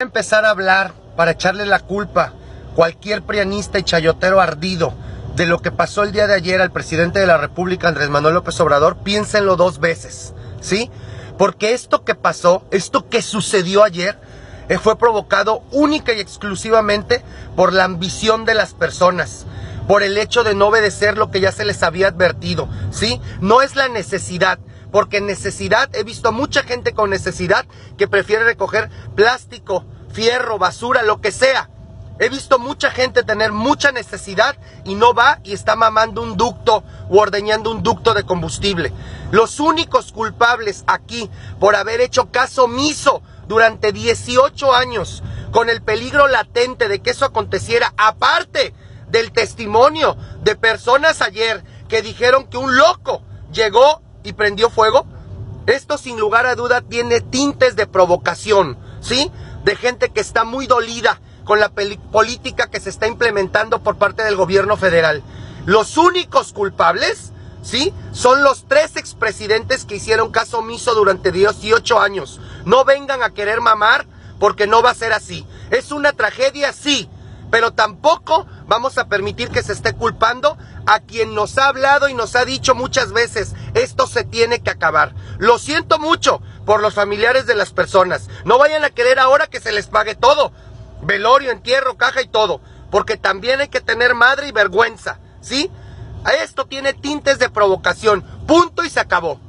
Empezar a hablar para echarle la culpa cualquier prianista y chayotero ardido de lo que pasó el día de ayer al presidente de la República, Andrés Manuel López Obrador, piénsenlo 2 veces, ¿sí? Porque esto que pasó, esto que sucedió ayer, fue provocado única y exclusivamente por la ambición de las personas, por el hecho de no obedecer lo que ya se les había advertido, ¿sí? No es la necesidad, porque necesidad, he visto a mucha gente con necesidad que prefiere recoger plástico, fierro, basura, lo que sea. He visto mucha gente tener mucha necesidad y no va y está mamando un ducto o ordeñando un ducto de combustible. Los únicos culpables aquí por haber hecho caso omiso durante 18 años, con el peligro latente de que eso aconteciera, aparte del testimonio de personas ayer que dijeron que un loco llegó y prendió fuego, esto sin lugar a duda tiene tintes de provocación, ¿sí? De gente que está muy dolida con la política que se está implementando por parte del gobierno federal. Los únicos culpables, ¿sí? Son los 3 expresidentes que hicieron caso omiso durante 18 años. No vengan a querer mamar porque no va a ser así. Es una tragedia, sí, pero tampoco vamos a permitir que se esté culpando a quien nos ha hablado y nos ha dicho muchas veces, esto se tiene que acabar. Lo siento mucho por los familiares de las personas. No vayan a querer ahora que se les pague todo. Velorio, entierro, caja y todo. Porque también hay que tener madre y vergüenza, ¿sí? Esto tiene tintes de provocación. Punto y se acabó.